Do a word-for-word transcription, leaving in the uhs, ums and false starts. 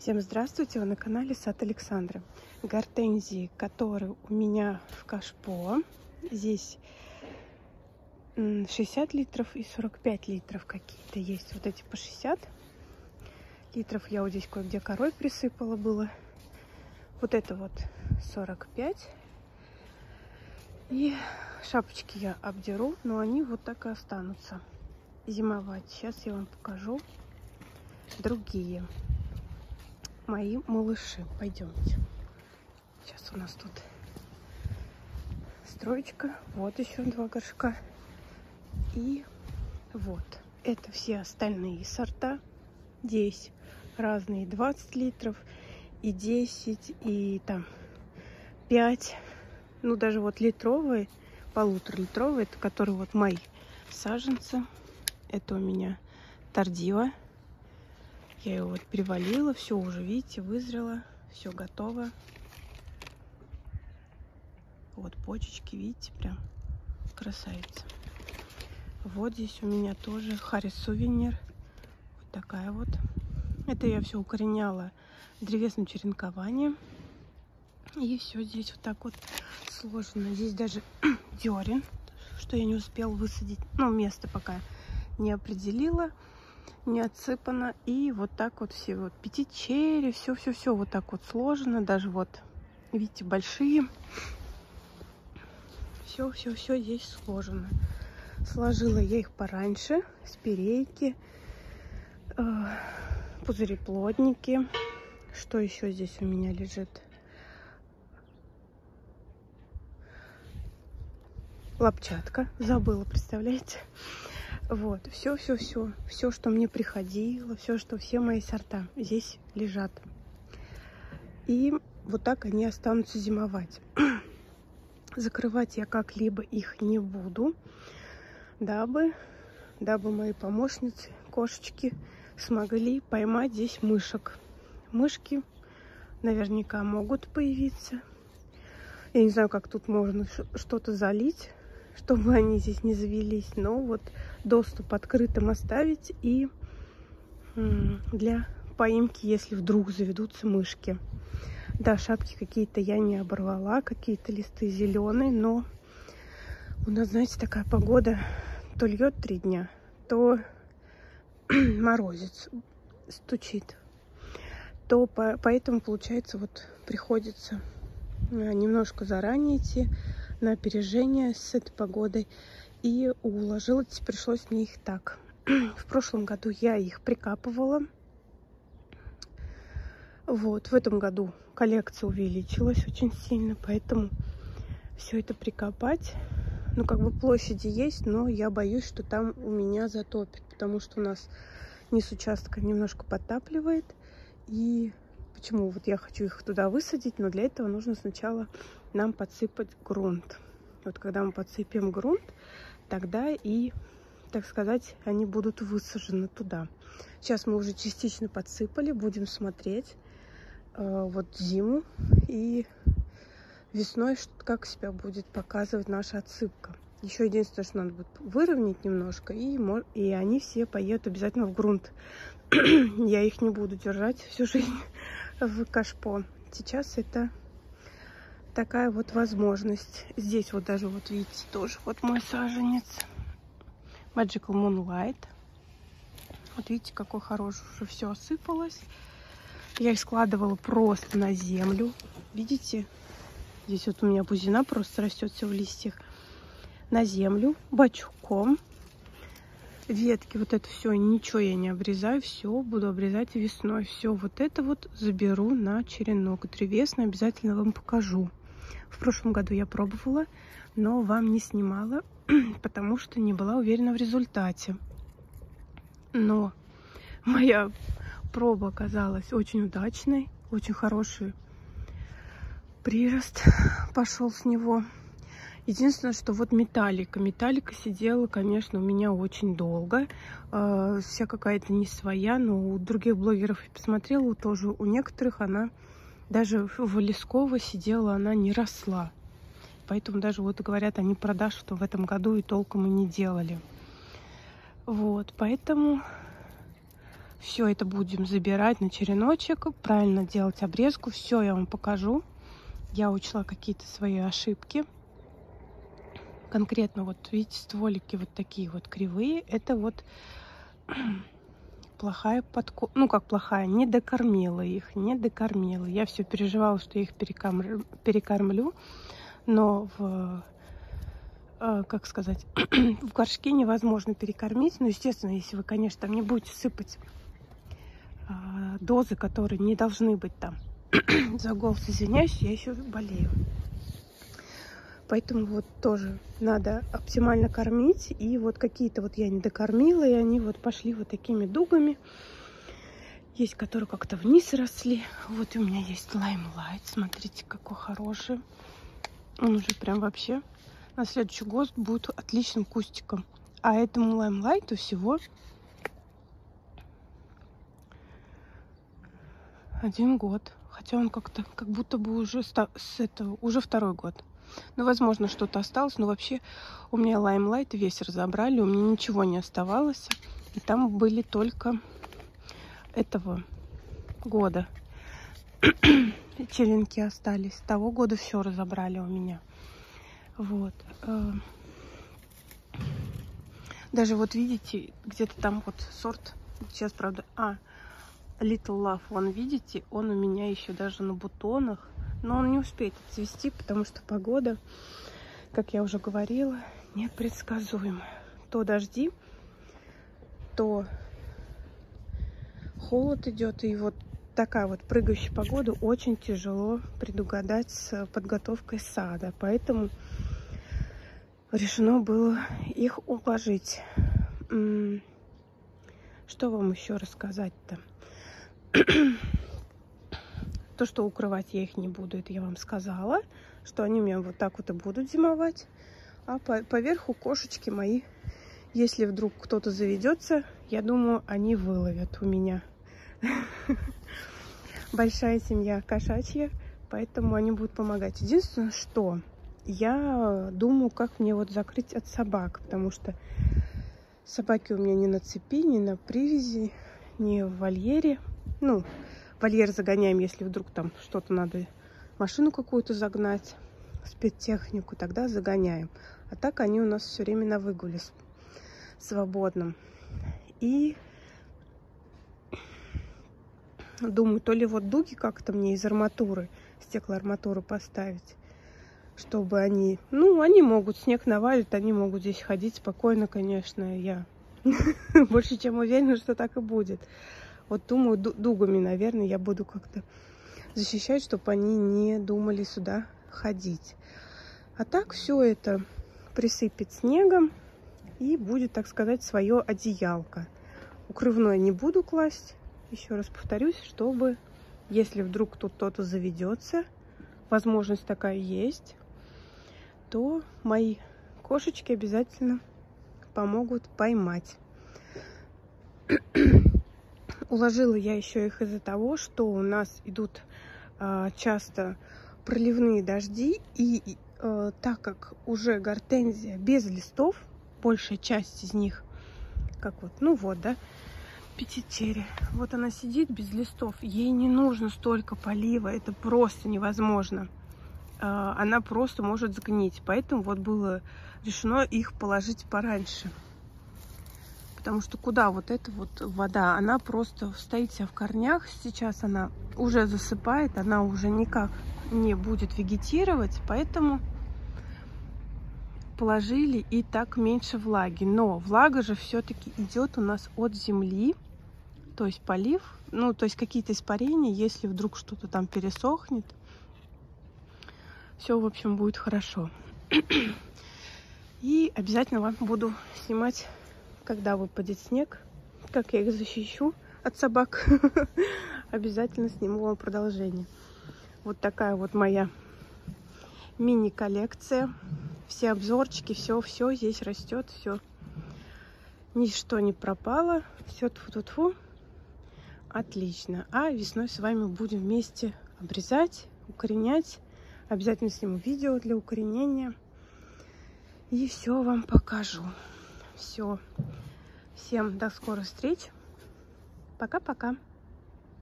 Всем здравствуйте! Вы на канале Сад Александры. Гортензии, которые у меня в кашпо. Здесь шестьдесят литров и сорок пять литров какие-то есть. Вот эти по шестьдесят литров. Я вот здесь кое-где корой присыпала было. Вот это вот сорок пять. И шапочки я обдеру, но они вот так и останутся зимовать. Сейчас я вам покажу другие мои малыши. Пойдемте. Сейчас у нас тут строечка. Вот еще два горшка. И вот. Это все остальные сорта. Здесь разные двадцать литров и десять, и там пять. Ну, даже вот литровые, полуторалитровые, это которые вот мои саженцы. Это у меня Тардива. Я его вот привалила, все уже, видите, вызрело, все готово. Вот почечки, видите, прям красавица. Вот здесь у меня тоже Харрис Сувенир. Вот такая вот. Это я все укореняла древесным черенкованием. И все здесь вот так вот сложено. Здесь даже дерен, что я не успела высадить. Ну, место пока не определила, не отсыпано. И вот так вот все вот пятичери, все-все-все вот так вот сложено. Даже вот, видите, большие. Все-все-все здесь сложено. Сложила я их пораньше. Спирейки, э, пузыреплодники. Что еще здесь у меня лежит? Лапчатка. Забыла, представляете? Вот, все, все, все, все, что мне приходило, все, что все мои сорта здесь лежат. И вот так они останутся зимовать. Закрывать я как-либо их не буду, дабы, дабы мои помощницы, кошечки, смогли поймать здесь мышек. Мышки наверняка могут появиться. Я не знаю, как тут можно что-то залить, чтобы они здесь не завелись, но вот доступ открытым оставить и для поимки, если вдруг заведутся мышки. Да, шапки какие-то я не оборвала, какие-то листы зеленые, но у нас, знаете, такая погода, то льет три дня, то морозец стучит, то по, поэтому получается вот приходится немножко заранее идти на опережение с этой погодой. И уложилась, пришлось мне их так. В прошлом году я их прикапывала. Вот, в этом году коллекция увеличилась очень сильно, поэтому все это прикопать. Ну, как бы площади есть, но я боюсь, что там у меня затопит, потому что у нас низ участка немножко подтапливает. И почему вот я хочу их туда высадить, но для этого нужно сначала нам подсыпать грунт. Вот когда мы подсыпем грунт, тогда и, так сказать, они будут высажены туда. Сейчас мы уже частично подсыпали, будем смотреть э, вот зиму и весной, как себя будет показывать наша отсыпка. Еще единственное, что надо будет выровнять немножко, и, и они все поедут обязательно в грунт. Я их не буду держать всю жизнь в кашпо. Сейчас это такая вот возможность. Здесь вот даже, вот видите, тоже вот мой саженец Magical Moonlight. Вот видите, какой хороший, уже все осыпалось. Я их складывала просто на землю. Видите, здесь вот у меня бузина просто растет все в листьях. На землю бочком. Ветки, вот это все, ничего я не обрезаю, все буду обрезать весной. Все вот это вот заберу на черенок древесный, обязательно вам покажу. В прошлом году я пробовала, но вам не снимала, потому что не была уверена в результате. Но моя проба оказалась очень удачной, очень хороший прирост пошел с него. Единственное, что вот металлика. Металлика сидела, конечно, у меня очень долго. Э, вся какая-то не своя, но у других блогеров я посмотрела, тоже у некоторых она, даже в Лесково сидела, она не росла. Поэтому даже вот говорят, они продаж, что в этом году и толком и не делали. Вот, поэтому все это будем забирать на череночек, правильно делать обрезку. Все я вам покажу. Я учла какие-то свои ошибки. Конкретно вот видите, стволики вот такие вот кривые. Это вот плохая подкормка. Ну как плохая, не докормила их, не докормила. Я все переживала, что я их перекормлю, перекормлю, но в, э, как сказать, в горшке невозможно перекормить. Ну, естественно, если вы, конечно, там не будете сыпать э, дозы, которые не должны быть там. За голос извиняюсь, я еще болею. Поэтому вот тоже надо оптимально кормить. И вот какие-то вот я не докормила, и они вот пошли вот такими дугами. Есть, которые как-то вниз росли. Вот у меня есть лаймлайт. Смотрите, какой хороший. Он уже прям вообще на следующий год будет отличным кустиком. А этому лаймлайту всего один год. Хотя он как-то, как будто бы уже с этого, уже второй год. Ну, возможно, что-то осталось, но вообще у меня лаймлайт весь разобрали, у меня ничего не оставалось. И там были только этого года черенки остались. Того года все разобрали у меня. Вот. Даже вот видите, где-то там вот сорт, сейчас, правда, а, Little Love, вон, видите, он у меня еще даже на бутонах. Но он не успеет отцвести, потому что погода, как я уже говорила, непредсказуемая. То дожди, то холод идет. И вот такая вот прыгающая погода очень тяжело предугадать с подготовкой сада. Поэтому решено было их уложить. Что вам еще рассказать-то? То, что укрывать я их не буду, это я вам сказала, что они у меня вот так вот и будут зимовать. А по поверху кошечки мои, если вдруг кто-то заведется, я думаю, они выловят у меня. Большая семья кошачья, поэтому они будут помогать. Единственное, что я думаю, как мне вот закрыть от собак, потому что собаки у меня не на цепи, не на привязи, не в вольере. Ну, вольер загоняем, если вдруг там что-то надо, машину какую-то загнать, спецтехнику, тогда загоняем. А так они у нас все время на выгуле свободном. И думаю, то ли вот дуги как-то мне из арматуры, стеклоарматуры поставить, чтобы они, ну, они могут, снег навалит, они могут здесь ходить спокойно, конечно, я больше чем уверена, что так и будет. Вот думаю, дугами, наверное, я буду как-то защищать, чтобы они не думали сюда ходить. А так все это присыпет снегом и будет, так сказать, свое одеялко. Укрывное не буду класть, еще раз повторюсь, чтобы, если вдруг тут кто-то заведется, возможность такая есть, то мои кошечки обязательно помогут поймать. Уложила я еще их из-за того, что у нас идут а, часто проливные дожди, и а, так как уже гортензия без листов, большая часть из них, как вот, ну вот, да, пятичерия, вот она сидит без листов, ей не нужно столько полива, это просто невозможно. А, она просто может сгнить, поэтому вот было решено их положить пораньше. Потому что куда вот эта вот вода, она просто стоит вся в корнях. Сейчас она уже засыпает, она уже никак не будет вегетировать, поэтому положили и так меньше влаги. Но влага же все-таки идет у нас от земли, то есть полив, ну то есть какие-то испарения, если вдруг что-то там пересохнет, все, в общем, будет хорошо. И обязательно вам буду снимать, когда выпадет снег, как я их защищу от собак. Обязательно сниму вам продолжение. Вот такая вот моя мини-коллекция. Все обзорчики, все-все здесь растет, все. Ничто не пропало. Все тьфу-тьфу-тьфу. Отлично. А весной с вами будем вместе обрезать, укоренять. Обязательно сниму видео для укоренения. И все вам покажу. Все. Всем до скорых встреч. Пока-пока.